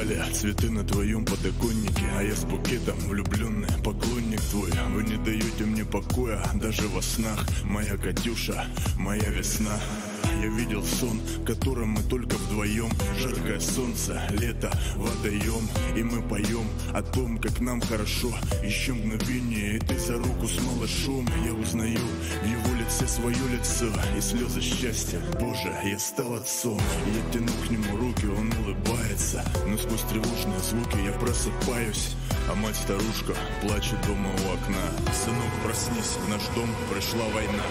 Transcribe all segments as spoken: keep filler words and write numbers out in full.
ждали цветы на твоем подоконнике, а я с букетом влюбленный поклонник твой. Вы не даете мне покоя даже во снах. Моя Катюша, моя весна. Я видел сон, в котором мы только вдвоем. Жаркое солнце, лето, водоем. И мы поем о том, как нам хорошо. Еще мгновение, и ты за руку с малышом. Я узнаю в его лице свое лицо и слезы счастья. Боже, я стал отцом. Я тяну к нему руки, он улыбается. Но сквозь тревожные звуки я просыпаюсь, а мать-старушка плачет дома у окна. Сынок, проснись, в наш дом пришла война.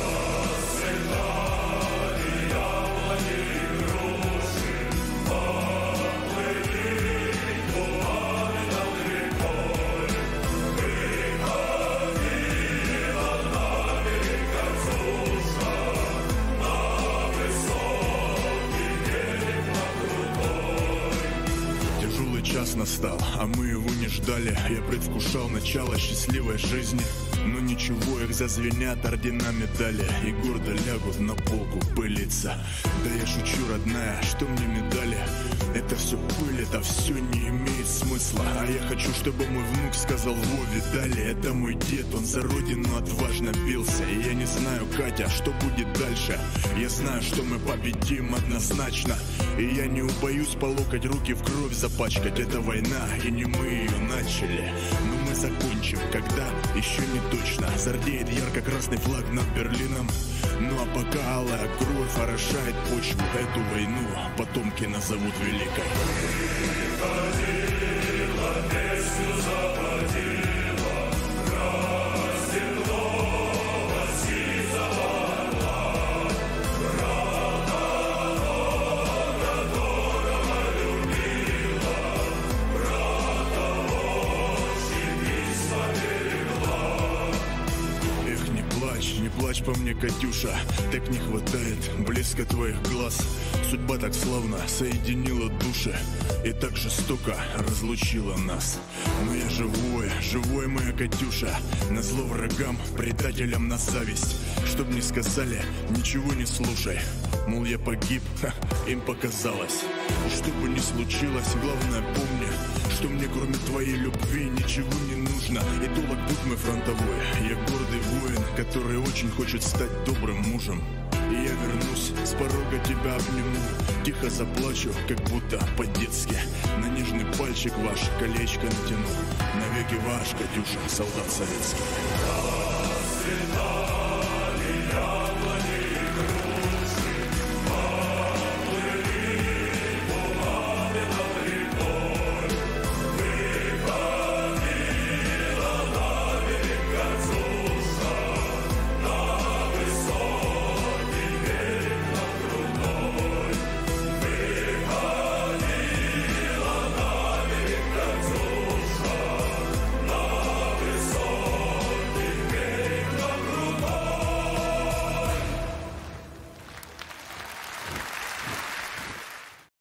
Час настал, а мы его не ждали. Я предвкушал начало счастливой жизни. Но ничего, их зазвенят ордена медали и гордо лягут на полку пылиться. Да я шучу, родная, что мне медали? Это все пыль, это все не имеет смысла. А я хочу, чтобы мой внук сказал: во, видали, это мой дед, он за родину отважно бился. И я не знаю, Катя, что будет дальше. Я знаю, что мы победим однозначно. И я не убоюсь по локоть руки в кровь запачкать. Это война, и не мы ее начали, но мы закончим, когда еще не точно. Зардеет ярко-красный флаг над Берлином. Ну а пока алая кровь орошает почву, эту войну потомки назовут великой. Приходила, песню заводила, растекло, сизого орла, брата, которого любила, брата очень письма берегла. Эх, не плачь, не плачь по мне, Катюша, так не хватает блеска твоих глаз. Судьба так славно соединила души и так жестоко разлучила нас. Но я живой, живой, моя Катюша, назло врагам, предателям на зависть. Чтоб не сказали, ничего не слушай, мол, я погиб, ха, им показалось. Что бы ни случилось, главное помни, что мне кроме твоей любви ничего не нужно. И долг будь мой фронтовой, я гордый воин, который очень хочет стать добрым мужем. И я вернусь, с порога тебя обниму, тихо заплачу, как будто по-детски. На нежный пальчик ваш колечко натяну. Навеки ваш, Катюша, солдат советский.